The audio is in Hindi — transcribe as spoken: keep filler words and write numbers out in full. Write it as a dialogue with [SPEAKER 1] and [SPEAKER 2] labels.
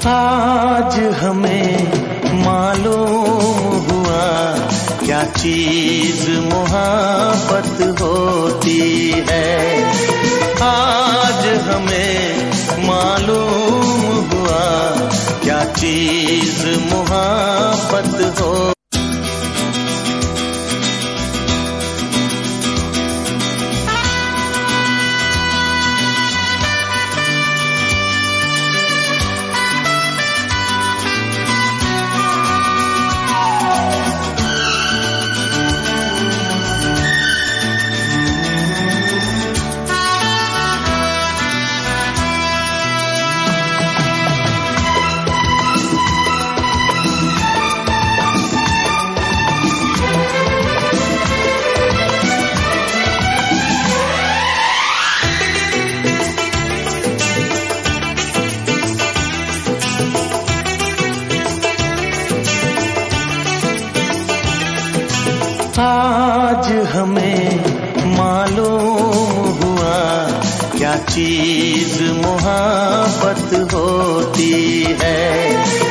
[SPEAKER 1] आज हमें मालूम हुआ क्या चीज मोहब्बत होती है। आज हमें मालूम हुआ क्या चीज मोहब्बत हो। आज हमें मालूम हुआ क्या चीज मोहब्बत होती है।